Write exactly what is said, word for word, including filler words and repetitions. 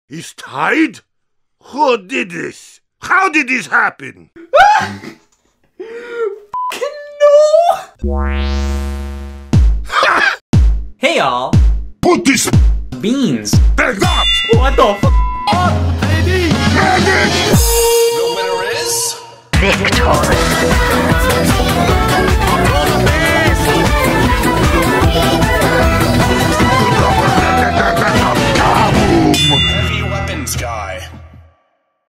He's tied? Who did this? How did this happen? No! Hey y'all! Put this beans! back up! What the f?